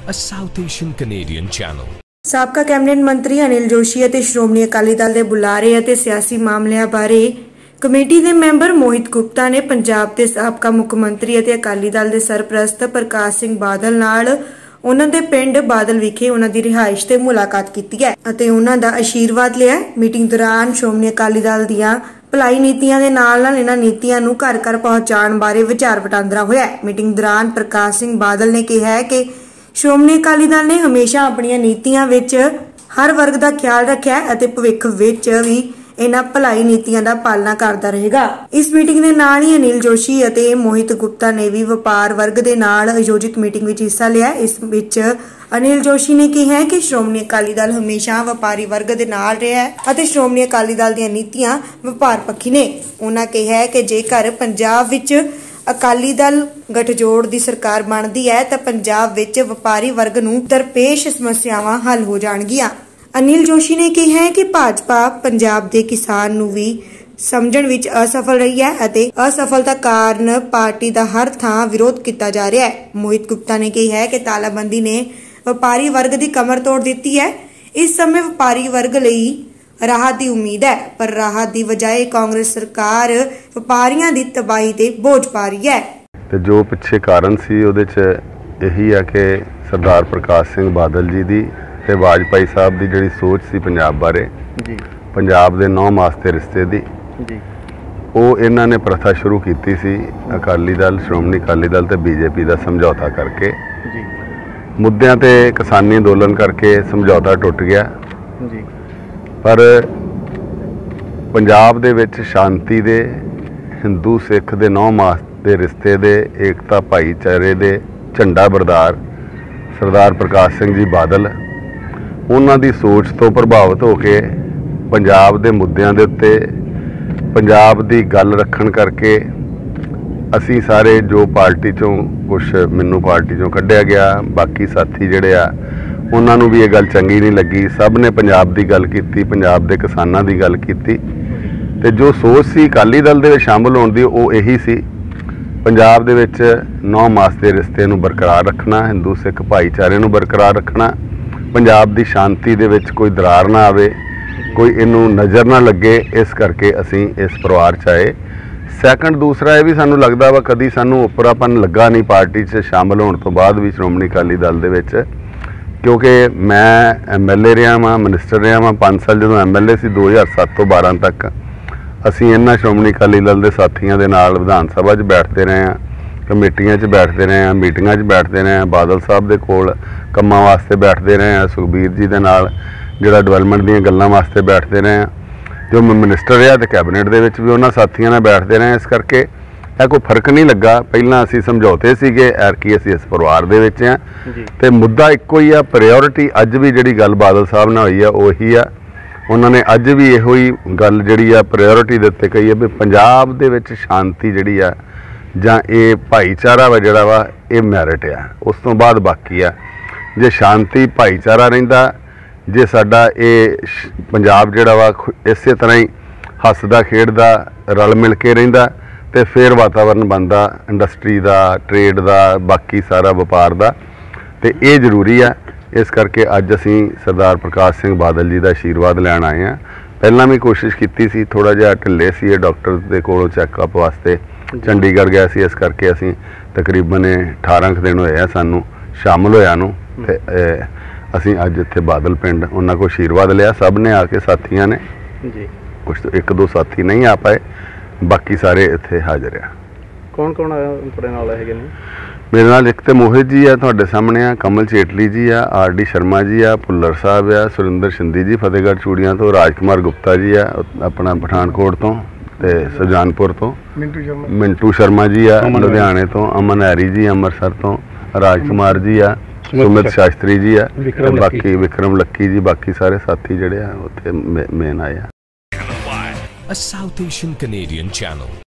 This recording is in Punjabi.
a South Asian Canadian channel. ਸਾਬਕਾ ਕੈਬਨਿਟ ਮੰਤਰੀ ਅਨਿਲ ਜੋਸ਼ੀ ਅਤੇ ਸ਼੍ਰੋਮਣੀ ਅਕਾਲੀ ਦਲ ਦੇ ਬੁਲਾਰੇ ਅਤੇ ਸਿਆਸੀ ਮਾਮਲਿਆਂ ਬਾਰੇ ਕਮੇਟੀ ਦੇ ਮੈਂਬਰ ਮੋਹਿਤ ਗੁਪਤਾ ਨੇ ਪੰਜਾਬ ਦੇ ਸਾਬਕਾ ਮੁੱਖ ਮੰਤਰੀ ਅਤੇ ਅਕਾਲੀ ਦਲ ਦੇ ਸਰਪ੍ਰਸਤ ਪ੍ਰਕਾਸ਼ ਸਿੰਘ ਬਾਦਲ ਨਾਲ ਉਹਨਾਂ ਦੇ ਪਿੰਡ ਬਾਦਲ ਵਿਖੇ ਉਹਨਾਂ ਦੀ ਰਿਹਾਇਸ਼ ਤੇ ਮੁਲਾਕਾਤ ਕੀਤੀ ਹੈ ਅਤੇ ਉਹਨਾਂ ਦਾ ਆਸ਼ੀਰਵਾਦ ਲਿਆ। ਮੀਟਿੰਗ ਦੌਰਾਨ ਸ਼੍ਰੋਮਣੀ ਅਕਾਲੀ ਦਲ ਦੀਆਂ ਭਲਾਈ ਨੀਤੀਆਂ ਦੇ ਨਾਲ ਇਹਨਾਂ ਨੀਤੀਆਂ ਨੂੰ ਘਰ ਘਰ ਪਹੁੰਚਾਉਣ ਬਾਰੇ ਵਿਚਾਰ ਵਟਾਂਦਰਾ ਹੋਇਆ। ਮੀਟਿੰਗ ਦੌਰਾਨ ਪ੍ਰਕਾਸ਼ ਸਿੰਘ ਬਾਦਲ ਨੇ ਕਿਹਾ ਹੈ ਕਿ ਸ਼੍ਰੋਮਣੀ ਅਕਾਲੀ ਦਲ ਨੇ ਹਮੇਸ਼ਾ ਆਪਣੀਆਂ ਨੀਤੀਆਂ ਵਿੱਚ ਹਰ ਵਰਗ ਦਾ ਖਿਆਲ ਰੱਖਿਆ ਅਤੇ ਭਵਿੱਖ ਵਿੱਚ ਵੀ ਇਹਨਾਂ ਭਲਾਈ ਨੀਤੀਆਂ ਦਾ ਪਾਲਣਾ ਕਰਦਾ ਰਹੇਗਾ। ਇਸ ਮੀਟਿੰਗ ਦੇ ਨਾਲ ਹੀ ਅਨਿਲ ਜੋਸ਼ੀ ਅਤੇ ਮੋਹਿਤ ਗੁਪਤਾ ਨੇ ਵੀ ਵਪਾਰ ਵਰਗ ਦੇ ਨਾਲ ਆਯੋਜਿਤ ਮੀਟਿੰਗ ਵਿੱਚ ਹਿੱਸਾ ਲਿਆ। ਇਸ ਵਿੱਚ ਅਨਿਲ ਜੋਸ਼ੀ ਨੇ ਕਿਹਾ ਕਿ ਸ਼੍ਰੋਮਣੀ ਅਕਾਲੀ ਦਲ ਹਮੇਸ਼ਾ ਵਪਾਰੀ ਵਰਗ ਦੇ ਨਾਲ ਰਿਹਾ ਹੈ ਅਤੇ ਸ਼੍ਰੋਮਣੀ ਅਕਾਲੀ ਦਲ ਦੀਆਂ ਨੀਤੀਆਂ ਵਪਾਰ ਪੱਖੀ ਨੇ। ਉਹਨਾਂ ਕਿਹਾ ਕਿ ਜੇਕਰ ਪੰਜਾਬ ਵਿੱਚ ਅਕਾਲੀ ਦਲ ਗਠਜੋੜ ਦੀ ਸਰਕਾਰ ਬਣਦੀ ਹੈ ਤਾਂ ਪੰਜਾਬ ਵਿੱਚ ਵਪਾਰੀ ਵਰਗ ਨੂੰ ਦਰਪੇਸ਼ ਸਮੱਸਿਆਵਾਂ ਹੱਲ ਹੋ ਜਾਣਗੀਆਂ। ਅਨਿਲ ਜੋਸ਼ੀ ਨੇ ਕਿਹਾ ਹੈ ਕਿ ਭਾਜਪਾ ਪੰਜਾਬ ਦੇ ਕਿਸਾਨ ਨੂੰ ਵੀ ਸਮਝਣ ਵਿੱਚ ਅਸਫਲ ਰਹੀ ਹੈ ਅਤੇ ਅਸਫਲਤਾ ਕਾਰਨ ਪਾਰਟੀ ਦਾ ਹਰ ਥਾਂ ਵਿਰੋਧ ਕੀਤਾ ਜਾ ਰਿਹਾ ਹੈ। ਮੋਹਿਤ ਗੁਪਤਾ ਨੇ ਕਿਹਾ ਹੈ ਕਿ ਤਾਲਾਬੰਦੀ ਨੇ ਵਪਾਰੀ ਵਰਗ ਦੀ ਕਮਰ ਤੋੜ ਦਿੱਤੀ ਹੈ। ਇਸ ਸਮੇਂ ਵਪਾਰੀ ਵਰਗ ਲਈ ਰਾਹਤ ਦੀ ਉਮੀਦ ਹੈ, ਪਰ ਰਾਹਤ ਦੀ ਬਜਾਏ ਕਾਂਗਰਸ ਸਰਕਾਰ ਵਪਾਰੀਆਂ ਦੀ ਤਬਾਹੀ ਤੇ ਬੋਝ ਪਾ ਰਹੀ ਹੈ। ਤੇ ਜੋ ਪਿੱਛੇ ਕਾਰਨ ਸੀ ਉਹਦੇ 'ਚ ਇਹੀ ਹੈ ਕਿ ਸਰਦਾਰ ਪ੍ਰਕਾਸ਼ ਸਿੰਘ ਬਾਦਲ ਜੀ ਦੀ ਤੇ ਵਾਜਪਾਈ ਸਾਹਿਬ ਦੀ ਜਿਹੜੀ ਸੋਚ ਸੀ ਪੰਜਾਬ ਬਾਰੇ ਜੀ, ਪੰਜਾਬ ਦੇ 9 ਮਾਸ ਦੇ ਰਿਸ਼ਤੇ ਦੀ ਜੀ, ਉਹ ਇਹਨਾਂ ਨੇ ਪ੍ਰਥਾ ਸ਼ੁਰੂ ਕੀਤੀ ਸੀ। ਅਕਾਲੀ ਦਲ, ਸ਼੍ਰੋਮਣੀ ਅਕਾਲੀ ਦਲ ਤੇ ਬੀਜੇਪੀ ਦਾ ਸਮਝੌਤਾ ਕਰਕੇ ਜੀ, ਮੁੱਦਿਆਂ ਤੇ ਕਿਸਾਨੀ ਅੰਦੋਲਨ ਕਰਕੇ ਸਮਝੌਤਾ ਟੁੱਟ ਗਿਆ ਜੀ, ਪਰ ਪੰਜਾਬ ਦੇ ਵਿੱਚ ਸ਼ਾਂਤੀ ਦੇ, ਹਿੰਦੂ ਸਿੱਖ ਦੇ 9 ਮਾਸ ਦੇ ਰਿਸ਼ਤੇ ਦੇ, ਏਕਤਾ ਭਾਈਚਾਰੇ ਦੇ ਝੰਡਾ ਬਰਦਾਰ ਸਰਦਾਰ ਪ੍ਰਕਾਸ਼ ਸਿੰਘ ਜੀ ਬਾਦਲ, ਉਹਨਾਂ ਦੀ ਸੋਚ ਤੋਂ ਪ੍ਰਭਾਵਿਤ ਹੋ ਕੇ ਪੰਜਾਬ ਦੇ ਮੁੱਦਿਆਂ ਦੇ ਉੱਤੇ ਪੰਜਾਬ ਦੀ ਗੱਲ ਰੱਖਣ ਕਰਕੇ ਅਸੀਂ ਸਾਰੇ ਜੋ ਪਾਰਟੀ ਚੋਂ ਕੁਛ ਮੈਨੂੰ ਪਾਰਟੀ ਚੋਂ ਕੱਢਿਆ ਗਿਆ, ਬਾਕੀ ਸਾਥੀ ਜਿਹੜੇ ਆ ਉਹਨਾਂ ਨੂੰ ਵੀ ਇਹ ਗੱਲ ਚੰਗੀ ਨਹੀਂ ਲੱਗੀ। ਸਭ ਨੇ ਪੰਜਾਬ ਦੀ ਗੱਲ ਕੀਤੀ, ਪੰਜਾਬ ਦੇ ਕਿਸਾਨਾਂ ਦੀ ਗੱਲ ਕੀਤੀ ਤੇ ਜੋ ਸੋਚ ਸੀ ਅਕਾਲੀ ਦਲ ਦੇ ਵਿੱਚ ਸ਼ਾਮਲ ਹੋਣ ਦੀ ਉਹ ਇਹੀ ਸੀ, ਪੰਜਾਬ ਦੇ ਵਿੱਚ 9 ਮਾਸ ਦੇ ਰਿਸ਼ਤੇ ਨੂੰ ਬਰਕਰਾਰ ਰੱਖਣਾ, ਹਿੰਦੂ ਸਿੱਖ ਭਾਈਚਾਰੇ ਨੂੰ ਬਰਕਰਾਰ ਰੱਖਣਾ, ਪੰਜਾਬ ਦੀ ਸ਼ਾਂਤੀ ਦੇ ਵਿੱਚ ਕੋਈ ਦਰਾਰ ਨਾ ਆਵੇ, ਕੋਈ ਇਹਨੂੰ ਨਜ਼ਰ ਨਾ ਲੱਗੇ। ਇਸ ਕਰਕੇ ਅਸੀਂ ਇਸ ਪਰਿਵਾਰ 'ਚ ਆਏ। ਸੈਕੰਡ ਦੂਸਰਾ ਇਹ ਵੀ ਸਾਨੂੰ ਲੱਗਦਾ ਵਾ ਕਦੀ ਸਾਨੂੰ ਉੱਪਰਾਪਨ ਲੱਗਾ ਨਹੀਂ ਪਾਰਟੀ 'ਚ ਸ਼ਾਮਲ ਹੋਣ ਤੋਂ ਬਾਅਦ ਵੀ ਸ਼੍ਰੋਮਣੀ ਅਕਾਲੀ ਦਲ ਦੇ ਵਿੱਚ, ਕਿਉਂਕਿ ਮੈਂ MLA ਰਿਹਾ ਵਾਂ, ਮਿਨਿਸਟਰ ਰਿਹਾ ਵਾਂ 5 ਸਾਲ। ਜਦੋਂ MLA ਸੀ 2007 ਤੋਂ 12 ਤੱਕ ਅਸੀਂ ਇਹਨਾਂ ਸ਼੍ਰੋਮਣੀ ਅਕਾਲੀ ਦਲ ਦੇ ਸਾਥੀਆਂ ਦੇ ਨਾਲ ਵਿਧਾਨ ਸਭਾ 'ਚ ਬੈਠਦੇ ਰਹੇ ਹਾਂ, ਕਮੇਟੀਆਂ 'ਚ ਬੈਠਦੇ ਰਹੇ ਹਾਂ, ਮੀਟਿੰਗਾਂ 'ਚ ਬੈਠਦੇ ਰਹੇ ਹਾਂ, ਬਾਦਲ ਸਾਹਿਬ ਦੇ ਕੋਲ ਕੰਮਾਂ ਵਾਸਤੇ ਬੈਠਦੇ ਰਹੇ ਹਾਂ, ਸੁਖਬੀਰ ਜੀ ਦੇ ਨਾਲ ਜਿਹੜਾ ਡਿਵੈਲਪਮੈਂਟ ਦੀਆਂ ਗੱਲਾਂ ਵਾਸਤੇ ਬੈਠਦੇ ਰਹੇ ਹਾਂ। ਜੋ ਮੈਂ ਮਿਨਿਸਟਰ ਰਿਹਾ ਤੇ ਕੈਬਨਿਟ ਦੇ ਵਿੱਚ ਵੀ ਉਹਨਾਂ ਸਾਥੀਆਂ ਨਾਲ ਬੈਠਦੇ ਰਹੇ। ਇਸ ਕਰਕੇ ਇਹ ਕੋਈ ਫਰਕ ਨਹੀਂ ਲੱਗਾ। ਪਹਿਲਾਂ ਅਸੀਂ ਸਮਝੌਤੇ ਸੀਗੇ, ਐਰਕੀ ਅਸੀਂ ਇਸ ਪਰਿਵਾਰ ਦੇ ਵਿੱਚ ਹਾਂ ਤੇ ਮੁੱਦਾ ਇੱਕੋ ਹੀ ਆ, ਪ੍ਰਾਇਓਰਿਟੀ ਅੱਜ ਵੀ ਜਿਹੜੀ ਗੱਲ ਬਾਦਲ ਸਾਹਿਬ ਨਾਲ ਹੋਈ ਆ ਉਹੀ ਆ। ਉਹਨਾਂ ਨੇ ਅੱਜ ਵੀ ਇਹੋ ਹੀ ਗੱਲ ਜਿਹੜੀ ਆ ਪ੍ਰਾਇਓਰਿਟੀ ਦੇ ਉੱਤੇ ਕਹੀ ਹੈ ਵੀ ਪੰਜਾਬ ਦੇ ਵਿੱਚ ਸ਼ਾਂਤੀ ਜਿਹੜੀ ਆ ਜਾਂ ਇਹ ਭਾਈਚਾਰਾ ਵਾ ਜਿਹੜਾ ਵਾ ਇਹ ਮੈਰਿਟ ਆ, ਉਸ ਤੋਂ ਬਾਅਦ ਬਾਕੀ ਆ। ਜੇ ਸ਼ਾਂਤੀ ਭਾਈਚਾਰਾ ਰਹਿੰਦਾ, ਜੇ ਸਾਡਾ ਇਹ ਪੰਜਾਬ ਜਿਹੜਾ ਵਾ ਇਸੇ ਤਰ੍ਹਾਂ ਹੀ ਹੱਸਦਾ ਖੇਡਦਾ ਰਲ ਮਿਲ ਕੇ ਰਹਿੰਦਾ ਤੇ ਫਿਰ ਵਾਤਾਵਰਨ ਬਣਦਾ ਇੰਡਸਟਰੀ ਦਾ, ਟ੍ਰੇਡ ਦਾ, ਬਾਕੀ ਸਾਰਾ ਵਪਾਰ ਦਾ, ਤੇ ਇਹ ਜ਼ਰੂਰੀ ਆ। ਇਸ ਕਰਕੇ ਅੱਜ ਅਸੀਂ ਸਰਦਾਰ ਪ੍ਰਕਾਸ਼ ਸਿੰਘ ਬਾਦਲ ਜੀ ਦਾ ਆਸ਼ੀਰਵਾਦ ਲੈਣ ਆਏ ਹਾਂ। ਪਹਿਲਾਂ ਵੀ ਕੋਸ਼ਿਸ਼ ਕੀਤੀ ਸੀ, ਥੋੜ੍ਹਾ ਜਿਹਾ ਢਿੱਲੇ ਸੀ, ਇਹ ਡਾਕਟਰ ਦੇ ਕੋਲੋਂ ਚੈੱਕਅਪ ਵਾਸਤੇ ਚੰਡੀਗੜ੍ਹ ਗਿਆ ਸੀ। ਇਸ ਕਰਕੇ ਅਸੀਂ ਤਕਰੀਬਨ 18 ਦਿਨ ਹੋਏ ਆ ਸਾਨੂੰ ਸ਼ਾਮਲ ਹੋਇਆ ਨੂੰ ਤੇ ਅਸੀਂ ਅੱਜ ਇੱਥੇ ਬਾਦਲ ਪਿੰਡ ਉਹਨਾਂ ਕੋਲ ਆਸ਼ੀਰਵਾਦ ਲਿਆ। ਸਭ ਨੇ ਆ ਕੇ, ਸਾਥੀਆਂ ਨੇ ਜੀ, ਕੁਛ 1-2 ਸਾਥੀ ਨਹੀਂ ਆ ਪਾਏ, ਬਾਕੀ ਸਾਰੇ ਇੱਥੇ ਹਾਜ਼ਰ ਆ। ਕੌਣ ਕੌਣ ਆਇਆ ਤੁਹਾਡੇ ਨਾਲ ਹੈਗੇ ਨੇ? ਮੇਰੇ ਨਾਲ ਇੱਕ ਤੇ ਮੋਹਿਤ ਜੀ ਆ, ਤੁਹਾਡੇ ਸਾਹਮਣੇ ਆ, ਕਮਲ ਚੇਟਲੀ ਜੀ ਆ, RD ਸ਼ਰਮਾ ਜੀ ਆ, ਭੁੱਲਰ ਸਾਹਿਬ ਆ, ਸੁਰਿੰਦਰ ਸਿੰਧੀ ਜੀ ਫਤਿਹਗੜ੍ਹ ਚੂੜੀਆਂ ਤੋਂ, ਰਾਜਕੁਮਾਰ ਗੁਪਤਾ ਜੀ ਆ ਆਪਣਾ ਪਠਾਨਕੋਟ ਤੋਂ ਤੇ ਸੁਜਾਨਪੁਰ ਤੋਂ, ਮਿੰਟੂ ਸ਼ਰਮਾ ਜੀ ਆ ਲੁਧਿਆਣੇ ਤੋਂ, ਅਮਨ ਹੈਰੀ ਜੀ ਅੰਮ੍ਰਿਤਸਰ ਤੋਂ, ਰਾਜਕੁਮਾਰ ਜੀ ਆ, ਸੁਮਿਤ ਸ਼ਾਸਤਰੀ ਜੀ ਆ, ਬਾਕੀ ਵਿਕਰਮ ਲੱਕੀ ਜੀ, ਬਾਕੀ ਸਾਰੇ ਸਾਥੀ ਜਿਹੜੇ ਆ ਉੱਥੇ ਮੇਨ ਆਏ ਆ। A South Asian Canadian channel.